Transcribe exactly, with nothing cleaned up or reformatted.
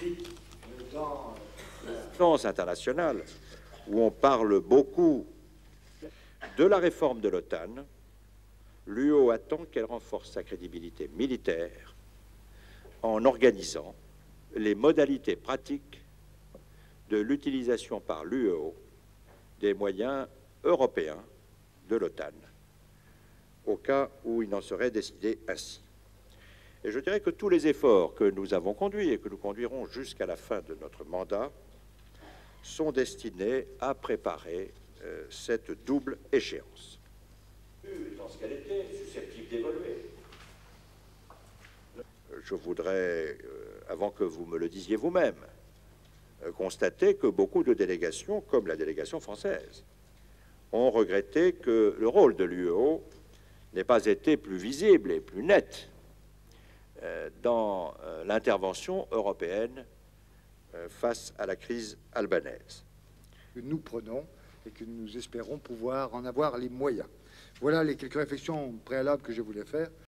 l'instance internationale où on parle beaucoup de la réforme de l'OTAN, l'U E O attend qu'elle renforce sa crédibilité militaire en organisant les modalités pratiques de l'utilisation par l'U E O des moyens européens de l'OTAN, au cas où il n'en serait décidé ainsi. Et je dirais que tous les efforts que nous avons conduits et que nous conduirons jusqu'à la fin de notre mandat sont destinés à préparer euh, cette double échéance. Dans ce qu'elle était susceptible d'évoluer. Je voudrais, euh, avant que vous me le disiez vous-même, euh, constater que beaucoup de délégations, comme la délégation française, ont regretté que le rôle de l'U E O n'ait pas été plus visible et plus net euh, dans euh, l'intervention européenne euh, face à la crise albanaise. Que nous prenons et que nous espérons pouvoir en avoir les moyens. Voilà les quelques réflexions préalables que je voulais faire.